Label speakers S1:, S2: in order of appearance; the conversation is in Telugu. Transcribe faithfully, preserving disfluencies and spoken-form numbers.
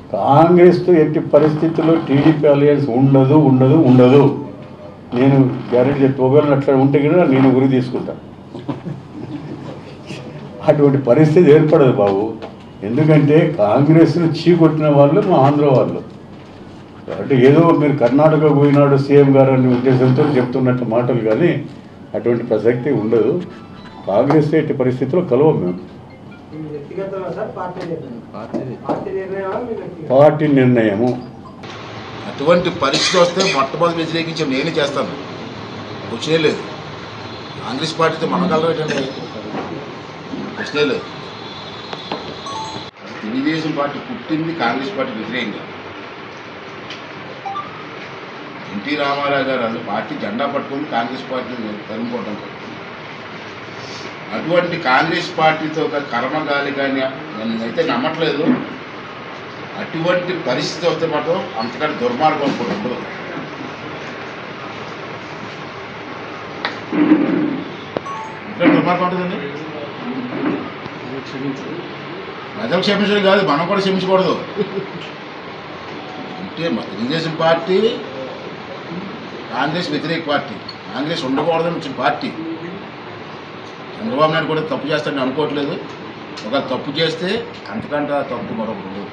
S1: కాంగ్రెస్తో ఎట్టి పరిస్థితుల్లో టీడీపీ అలయన్స్ ఉండదు ఉండదు ఉండదు నేను గ్యారెంటీ చెప్తే ఒకవేళ అట్లా ఉంటే కూడా నేను గురి తీసుకుంటాను. అటువంటి పరిస్థితి ఏర్పడదు బాబు. ఎందుకంటే కాంగ్రెస్ను చీకొట్టిన వాళ్ళు మా ఆంధ్ర వాళ్ళు. అంటే ఏదో మీరు కర్ణాటక పోయినాడు సీఎం గారు అనే ఉద్దేశంతో చెప్తున్నట్టు మాటలు, కానీ అటువంటి ప్రసక్తి ఉండదు. కాంగ్రెస్ ఎట్టి పరిస్థితుల్లో కలవం మేము. పార్టీ నిర్ణయము.
S2: అటువంటి పరిస్థితి వస్తే మొట్టమొదటి వ్యతిరేకించి నేనే చేస్తాను, వచ్చినే లేదు. కాంగ్రెస్ పార్టీతో మన కలవ ఏంటంటే వచ్చినే లేదు. తెలుగుదేశం పార్టీ పుట్టింది కాంగ్రెస్ పార్టీ వ్యతిరేకంగా. ఎన్టీ రామారావు గారు అసలు పార్టీ జెండా పట్టుకుని కాంగ్రెస్ పార్టీని తరుముకోవడం. అటువంటి కాంగ్రెస్ పార్టీతో ఒక కర్మగాలి కానీ నేనైతే నమ్మట్లేదు. అటువంటి పరిస్థితి వస్తే మాత్రం అంతకంటే దుర్మార్గం అనుకుంటుండదు. ఇంకా దుర్మార్గం ఉంటుందండి. ప్రజలు క్షమించడం కాదు, మనం కూడా క్షమించకూడదు. అంటే తెలుగుదేశం పార్టీ కాంగ్రెస్ వ్యతిరేక పార్టీ, కాంగ్రెస్ ఉండకూడదని వచ్చిన పార్టీ. చంద్రబాబు నాయుడు కూడా తప్పు చేస్తాడని అనుకోవట్లేదు. ఒక తప్పు చేస్తే అంతకంటే తప్పు మరొకటి.